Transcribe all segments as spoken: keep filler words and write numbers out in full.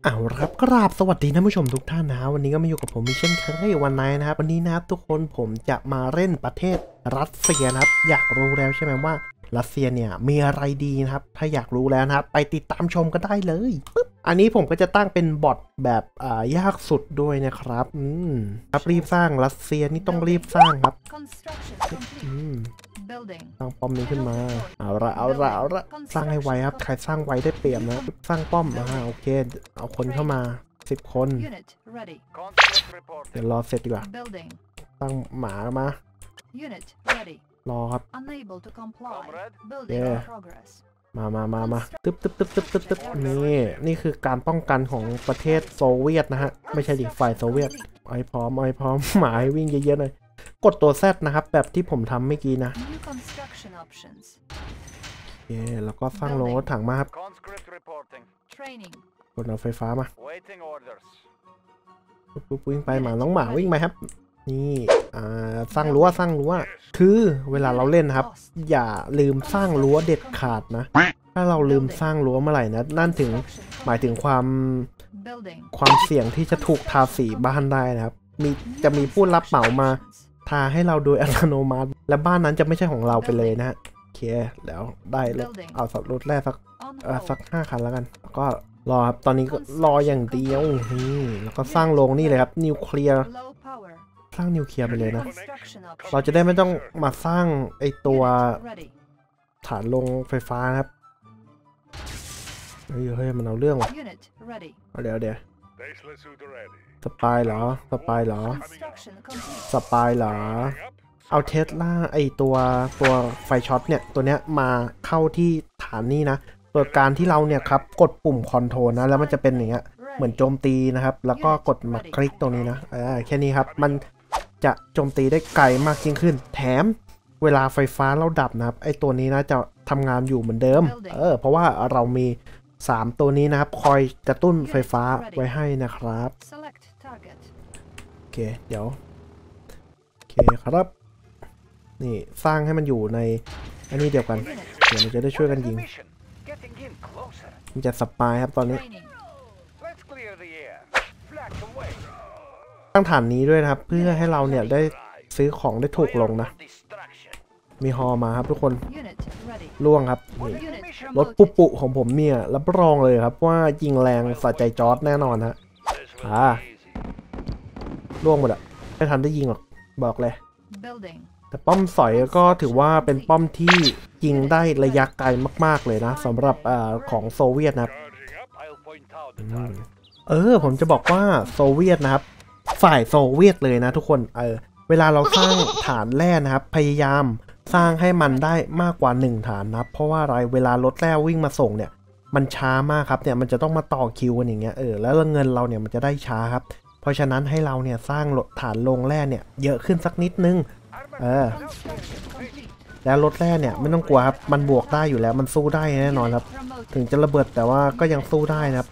เอาครับกราบสวัสดีท่านผู้ชมทุกท่านนะวันนี้ก็มาอยู่กับผมมิเช่นเคยวันไหนนะครับวันนี้นะครับทุกคนผมจะมาเล่นประเทศรัสเซียนะครับอยากรู้แล้วใช่ไหมว่ารัสเซียเนี่ยมีอะไรดีนะครับถ้าอยากรู้แล้วนะครับไปติดตามชมกันได้เลยปึ๊บอันนี้ผมก็จะตั้งเป็นบอทแบบอ่ายากสุดด้วยนะครับอืมครับรีบสร้างรัสเซียนี่ต้องรีบสร้างครับอืมสร้างป้อมนี้ขึ้นมาเอาละเอาละเอาละสร้างให้ไวครับใครสร้างไวได้เปรียบนะสร้างป้อมอ่าโอเคเอาคนเข้ามาสิบคนเดี๋ยวรอเสร็จดีกว่าตั้งหมามา รอครับเย้มามามามาตึ๊บตึ๊บตึ๊บตึ๊บตึ๊บตึ๊บนี่นี่คือการป้องกันของประเทศโซเวียตนะฮะไม่ใช่ดิฝ่ายโซเวียตไอ้พร้อมไอ้พร้อมหมาให้วิ่งเยอะๆเลยกดตัว Z นะครับแบบที่ผมทำเมื่อกี้นะโอเคแล้วก็สร้างโลงรถถังมาครับกดเอาไฟฟ้ามาปุ๊บวิ่งไปหมาน้องหมาวิ่งไปครับนี่อ่าสร้างรั้วสร้างรั้วคือเวลาเราเล่นนะครับอย่าลืมสร้างรั้วเด็ดขาดนะถ้าเราลืมสร้างรั้วเมื่อไหร่นะนั่นถึงหมายถึงความความเสี่ยงที่จะถูกทาสีบ้านได้นะครับมีจะมีผู้รับเหมามาทาให้เราโดยอัตโนมัติและบ้านนั้นจะไม่ใช่ของเราไปเลยนะฮะโอเคแล้วได้รถเอาสักรถแรกสักสักห้าคันแล้วกันแล้วก็รอครับตอนนี้ก็รออย่างเดียวนี่แล้วก็สร้างโรงนี่เลยครับนิวเคลียร์สร้างนิวเคลียร์ไปเลยนะเราจะได้ไม่ต้องมาสร้างไอตัวฐานลงไฟฟ้านะครับเฮ้ยเฮ้ยมันเอาเรื่องว่ะเดี๋ยวเดี๋ยวสปายเหรอสปายเหรอสปายเหรอเอาเทสลาไอตัวตัวไฟช็อตเนี่ยตัวเนี้ยมาเข้าที่ฐานนี้นะโดยการที่เราเนี่ยครับกดปุ่มคอนโทรลนะแล้วมันจะเป็นอย่างเงี้ยเหมือนโจมตีนะครับแล้วก็กดมาคลิกตรงนี้นะอ่าแค่นี้ครับมันจะโจมตีได้ไกลมากยิ่งขึ้นแถมเวลาไฟฟ้าเราดับนะครับไอตัวนี้นะจะทำงานอยู่เหมือนเดิมเออเพราะว่าเรามีสามตัวนี้นะครับคอยกระตุ้นไฟฟ้าไว้ให้นะครับโอเคเดี๋ยวโอเคครับนี่สร้างให้มันอยู่ในอันนี้เดียวกันเดี๋ยวมันจะได้ช่วยกันยิงมันจะสปายครับตอนนี้ตั้งฐานนี้ด้วยนะครับเพื่อให้เราเนี่ยได้ซื้อของได้ถูกลงนะมีฮอมาครับทุกคนล่วงครับนี่รถปุปุของผมเนี่ยรับรองเลยครับว่ายิงแรงสะใจจอร์ดแน่นอนฮะอ่าล่วงหมดอะไม่ทันได้ยิงหรอกบอกเลยแต่ป้อมสอยก็ถือว่าเป็นป้อมที่ยิงได้ระยะไกลมากๆเลยนะสำหรับอ่าของโซเวียตนะครับเออผมจะบอกว่าโซเวียตนะครับฝ่ายโซเวียตเลยนะทุกคนเออเวลาเราสร้างฐานแร่นะครับพยายามสร้างให้มันได้มากกว่าหนึ่งฐานนะเพราะว่าอะไรเวลารถแร่วิ่งมาส่งเนี่ยมันช้ามากครับเนี่ยมันจะต้องมาต่อคิวกันอย่างเงี้ยเออแล้วเงินเราเนี่ยมันจะได้ช้าครับเพราะฉะนั้นให้เราเนี่ยสร้างฐานลงแร่เนี่ยเยอะขึ้นสักนิดนึงเออแล้วรถแร่เนี่ยไม่ต้องกลัวครับมันบวกได้อยู่แล้วมันสู้ได้แน่นอนครับถึงจะระเบิดแต่ว่าก็ยังสู้ได้นะครับ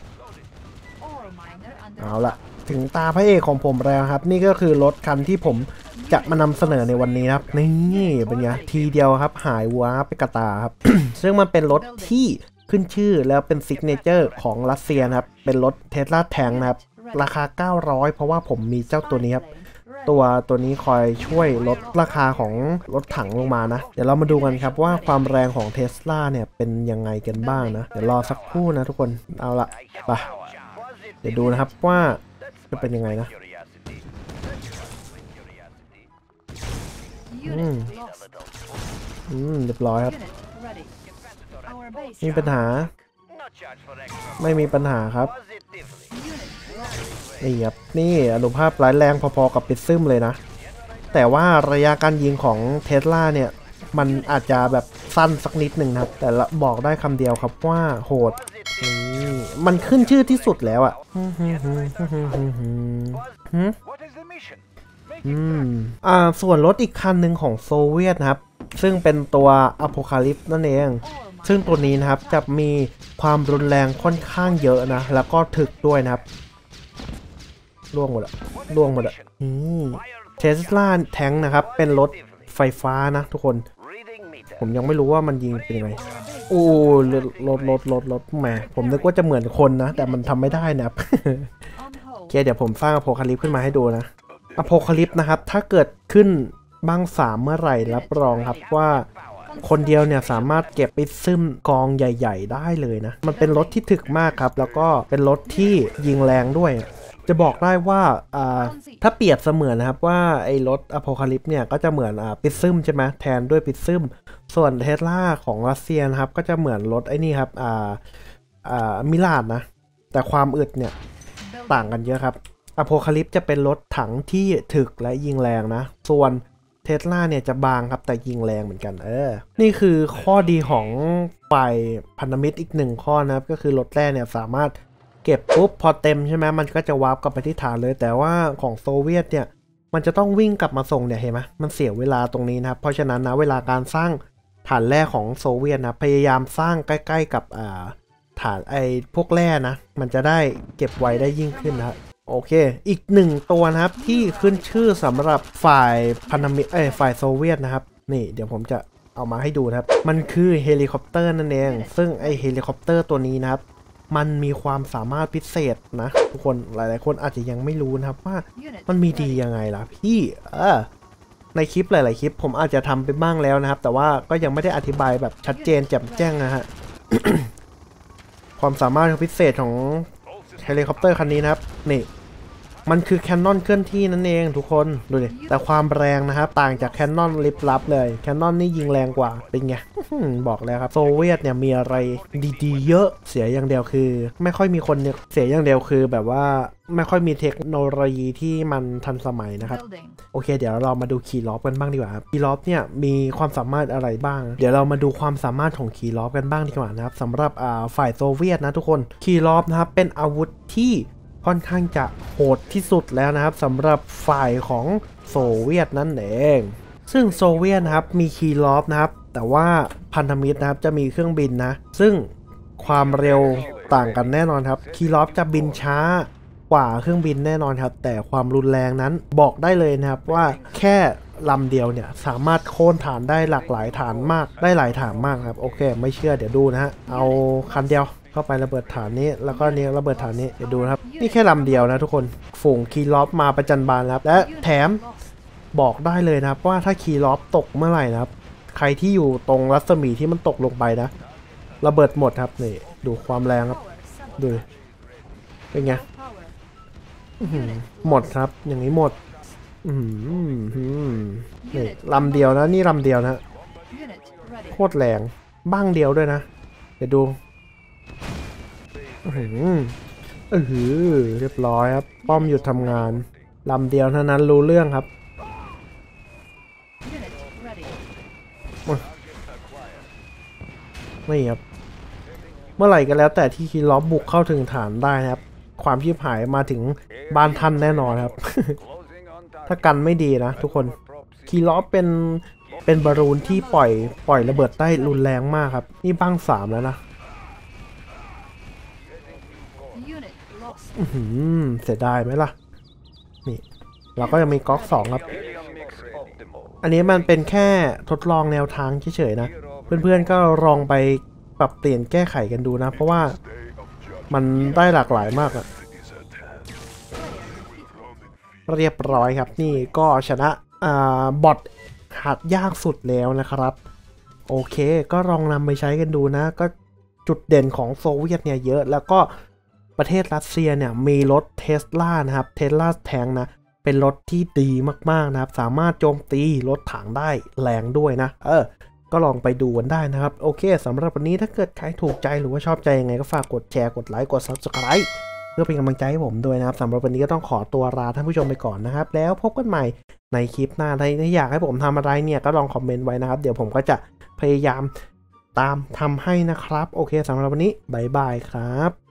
เอาละถึงตาพระเอกของผมแล้วครับนี่ก็คือรถคันที่ผมจะมานำเสนอในวันนี้ครับนี่เป็นไงทีเดียวครับหายว้าไปกระตาครับ ซึ่งมันเป็นรถที่ขึ้นชื่อแล้วเป็นซิกเนเจอร์ของรัสเซียนะครับเป็นรถเทสลาแทงนะครับราคาเก้าร้อยเพราะว่าผมมีเจ้าตัวนี้ครับตัวตัวนี้คอยช่วยลดราคาของรถถังลงมานะเดี๋ยวเรามาดูกันครับว่าความแรงของเทสลาเนี่ยเป็นยังไงกันบ้างนะเดี๋ยวรอสักครู่นะทุกคนเอาละไปเดี๋ยวดูนะครับว่าจะเป็นยังไงนะอืมอืมเรียบร้อยครับมีปัญหาไม่มีปัญหาครับนี่ครับนี่อนุภาพร้ายแรงพอๆกับปิดซึมเลยนะแต่ว่าระยะการยิงของเทสลาเนี่ยมันอาจจะแบบสั้นสักนิดหนึ่งครับแต่ละบอกได้คำเดียวครับว่าโหดนี่มันขึ้นชื่อที่สุดแล้วอ่ะอืมอ่าส่วนรถอีกคันหนึ่งของโซเวียตนะครับซึ่งเป็นตัว Apocalypse นั่นเองซึ่งตัวนี้นะครับจะมีความรุนแรงค่อนข้างเยอะนะแล้วก็ถึกด้วยนะครับล่วงหมดอะล่วงหมดอะนี่เทสลาแทงนะครับเป็นรถไฟฟ้านะทุกคนผมยังไม่รู้ว่ามันยิงเป็นยังไงโโอ้รถรถรถรถรถแหมผมนึกว่าจะเหมือนคนนะแต่มันทำไม่ได้นะครับ โอเคเดี๋ยวผมสร้างอโพคาลิปขึ้นมาให้ดูนะอโพคาลิปนะครับถ้าเกิดขึ้นบ้างสามเมื่อไหร่รับรองครับว่าคนเดียวเนี่ยสามารถเก็บไปซึมกองใหญ่ๆได้เลยนะมันเป็นรถที่ถึกมากครับแล้วก็เป็นรถที่ยิงแรงด้วยจะบอกได้ว่าอ่าถ้าเปรียบเสมือนนะครับว่าไอ้รถอโพคาลิปเนี่ยก็จะเหมือนอ่าปิซึมใช่ไหมแทนด้วยปิซึมส่วนเทสลาของรัสเซียนะครับก็จะเหมือนรถไอ้นี่ครับอ่าอ่ามิลานนะแต่ความอึดเนี่ยต่างกันเยอะครับอโพคาลิปจะเป็นรถถังที่ถึกและยิงแรงนะส่วนเทสลาเนี่ยจะบางครับแต่ยิงแรงเหมือนกันเออนี่คือข้อดีของฝ่ายพันธมิตรอีกหนึ่งข้อนะครับก็คือรถแรกเนี่ยสามารถเก็บปุ๊บพอเต็มใช่ไหมมันก็จะวาร์ปกลับไปที่ฐานเลยแต่ว่าของโซเวียตเนี่ยมันจะต้องวิ่งกลับมาส่งเนี่ยเห็นไหมมันเสียเวลาตรงนี้นะครับเพราะฉะนั้นนะเวลาการสร้างฐานแร่ของโซเวียตนะพยายามสร้างใกล้ๆกับอ่าฐานไอ้พวกแร่นะมันจะได้เก็บไว้ได้ยิ่งขึ้นนะครับโอเคอีกหนึ่งตัวนะครับที่ขึ้นชื่อสำหรับฝ่ายพันธมิตรเอ้ยฝ่ายโซเวียตนะครับนี่เดี๋ยวผมจะเอามาให้ดูนะครับมันคือเฮลิคอปเตอร์นั่นเองซึ่งไอเฮลิคอปเตอร์ตัวนี้นะครับมันมีความสามารถพิเศษนะทุกคนหลายๆคนอาจจะยังไม่รู้นะครับว่ามันมีดียังไงล่ะพี่เออในคลิปหลายๆคลิปผมอาจจะทำไปบ้างแล้วนะครับแต่ว่าก็ยังไม่ได้อธิบายแบบชัดเจนแจ่มแจ้งนะฮะ ความสามารถพิเศษของเฮลิคอปเตอร์คันนี้นะครับนี่มันคือแคนนอนเคลื่อนที่นั่นเองทุกคนดูดิแต่ความแรงนะครับต่างจากแคนนอนลิฟลับเลยแคนนอนนี่ยิงแรงกว่าเป็นไง บอกแล้วครับโซเวียตเนี่ยมีอะไรดีๆเยอะเสียอย่างเดียวคือไม่ค่อยมีคนเนี่ยเสียอย่างเดียวคือแบบว่าไม่ค่อยมีเทคโนโลยีที่มันทันสมัยนะครับโอเคเดี๋ยวเรามาดูคีย์ล็อบกันบ้างดีกว่าครับคีย์ล็อบเนี่ยมีความสามารถอะไรบ้างเดี๋ยวเรามาดูความสามารถของคีย์ล็อบกันบ้างดีกว่านะครับสำหรับอ่าฝ่ายโซเวียตนะทุกคนคีย์ล็อบนะครับเป็นอาวุธที่ค่อนข้างจะโหดที่สุดแล้วนะครับสำหรับฝ่ายของโซเวียตนั่นเองซึ่งโซเวียตนะครับมีคีย์ล็อบนะครับแต่ว่าพันธมิตรนะครับจะมีเครื่องบินนะซึ่งความเร็วต่างกันแน่นอนครับคีย์ล็อบจะบินช้ากว่าเครื่องบินแน่นอนครับแต่ความรุนแรงนั้นบอกได้เลยนะครับว่าแค่ลำเดียวเนี่ยสามารถโค่นฐานได้หลากหลายฐานมากได้หลายฐานมากครับโอเคไม่เชื่อเดี๋ยวดูนะฮะเอาคันเดียวเข้าไประเบิดฐานนี้แล้วก็นี้ระเบิดฐานนี้เดี๋ยวดูนะครับนี่แค่ลำเดียวนะทุกคนฝูงคีย์ล็อบมาประจันบานแล้วและแถมบอกได้เลยนะครับว่าถ้าคีย์ล็อบตกเมื่อไหร่นะครับใครที่อยู่ตรงรัศมีที่มันตกลงไปนะระเบิดหมดครับนี่ดูความแรงครับดูเป็นไงหมดครับอย่างนี้หมดนี่ลำเดียวนะนี่ลำเดียวนะโคตรแรงบ้างเดียวด้วยนะเดี๋ยวดูเออเรียบร้อยครับป้อมหยุดทำงานลำเดียวเท่านั้นรู้เรื่องครับนี่ครับเมื่อไหร่ก็แล้วแต่ที่คีย์ล็อบบุกเข้าถึงฐานได้นะครับความชิบหายมาถึงบ้านท่านแน่นอนครับ ถ้ากันไม่ดีนะทุกคนคีย์ล็อบเป็นเป็นบอลลูนที่ปล่อยปล่อยระเบิดได้รุนแรงมากครับนี่บ้างสามแล้วนะเสียดายไหมล่ะนี่เราก็ยังมีก๊อกสองครับอันนี้มันเป็นแค่ทดลองแนวทางเฉยๆนะเพื่อนๆก็ลองไปปรับเปลี่ยนแก้ไขกันดูนะเพราะว่ามันได้หลากหลายมากอะเรียบร้อยครับนี่ก็ชนะอ่าบอทหัดยากสุดแล้วนะครับโอเคก็ลองนำไปใช้กันดูนะก็จุดเด่นของโซเวียตเนี่ยเยอะแล้วก็ประเทศรัสเซียเนี่ยมีรถเทสลานะครับเทสลาแทงนะเป็นรถที่ดีมากๆนะครับสามารถโจมตีรถถังได้แรงด้วยนะเออก็ลองไปดูกันได้นะครับโอเคสำหรับวันนี้ถ้าเกิดใครถูกใจหรือว่าชอบใจยังไงก็ฝากกดแชร์กดไลค์กด ซับสไครบ์ เพื่อเป็นกำลังใจให้ผมด้วยนะครับสำหรับวันนี้ก็ต้องขอตัวลาท่านผู้ชมไปก่อนนะครับแล้วพบกันใหม่ในคลิปหน้าถ้าอยากให้ผมทำอะไรเนี่ยก็ลองคอมเมนต์ไว้นะครับเดี๋ยวผมก็จะพยายามตามทำให้นะครับโอเคสำหรับวันนี้บ๊ายบายครับ